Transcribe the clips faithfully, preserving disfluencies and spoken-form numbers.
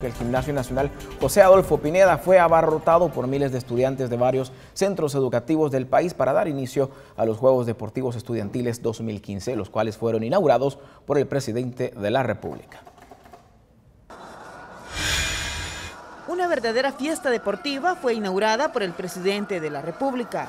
El Gimnasio Nacional José Adolfo Pineda fue abarrotado por miles de estudiantes de varios centros educativos del país para dar inicio a los Juegos Deportivos Estudiantiles dos mil quince, los cuales fueron inaugurados por el presidente de la República. Una verdadera fiesta deportiva fue inaugurada por el presidente de la República.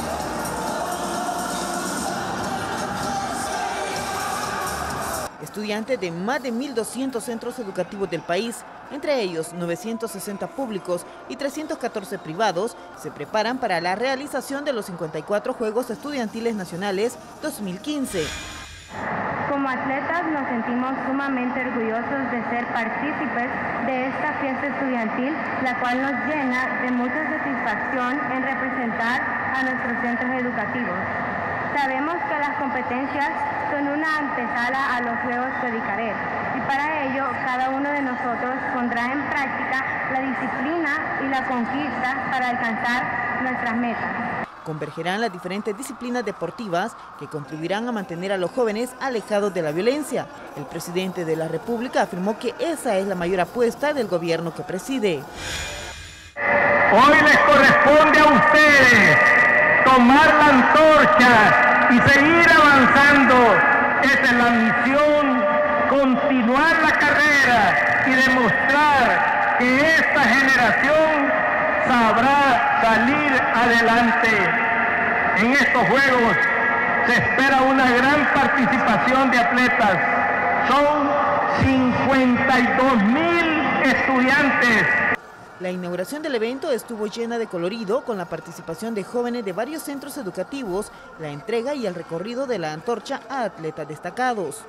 Estudiantes de más de mil doscientos centros educativos del país, entre ellos novecientos sesenta públicos y trescientos catorce privados, se preparan para la realización de los cincuenta y cuatro Juegos Estudiantiles Nacionales dos mil quince. Como atletas nos sentimos sumamente orgullosos de ser partícipes de esta fiesta estudiantil, la cual nos llena de mucha satisfacción en representar a nuestros centros educativos. Sabemos que las competencias son una antesala a los Juegos Codicaret y para ello cada uno de nosotros pondrá en práctica la disciplina y la conquista para alcanzar nuestras metas. Convergerán las diferentes disciplinas deportivas que contribuirán a mantener a los jóvenes alejados de la violencia. El presidente de la República afirmó que esa es la mayor apuesta del gobierno que preside. Hoy les corresponde a ustedes tomar la antorcha y seguir avanzando. Esa es la misión, continuar la carrera y demostrar que esta generación sabrá salir adelante. En estos Juegos se espera una gran participación de atletas. Son cincuenta y dos mil estudiantes. La inauguración del evento estuvo llena de colorido, con la participación de jóvenes de varios centros educativos, la entrega y el recorrido de la antorcha a atletas destacados.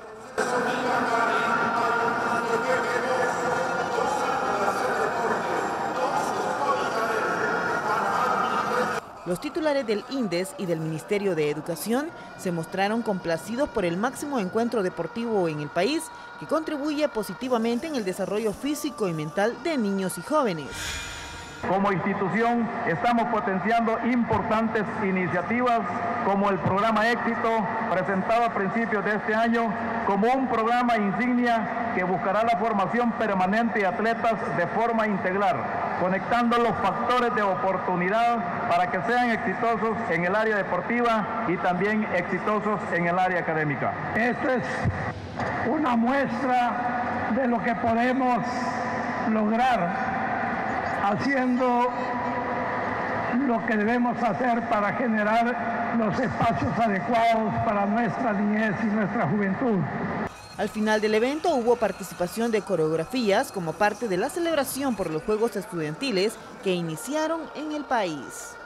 Los titulares del INDES y del Ministerio de Educación se mostraron complacidos por el máximo encuentro deportivo en el país, que contribuye positivamente en el desarrollo físico y mental de niños y jóvenes. Como institución estamos potenciando importantes iniciativas como el programa Éxito, presentado a principios de este año como un programa insignia que buscará la formación permanente de atletas de forma integral, conectando los factores de oportunidad para que sean exitosos en el área deportiva y también exitosos en el área académica. Esta es una muestra de lo que podemos lograr haciendo lo que debemos hacer para generar los espacios adecuados para nuestra niñez y nuestra juventud. Al final del evento hubo participación de coreografías como parte de la celebración por los Juegos Estudiantiles que iniciaron en el país.